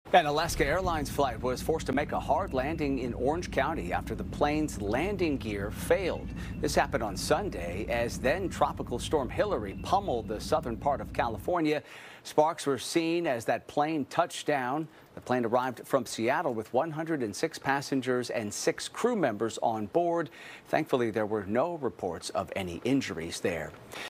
An Alaska Airlines flight was forced to make a hard landing in Orange County after the plane's landing gear failed. This happened on Sunday as then Tropical Storm Hillary pummeled the southern part of California. Sparks were seen as that plane touched down. The plane arrived from Seattle with 106 passengers and 6 crew members on board. Thankfully, there were no reports of any injuries there.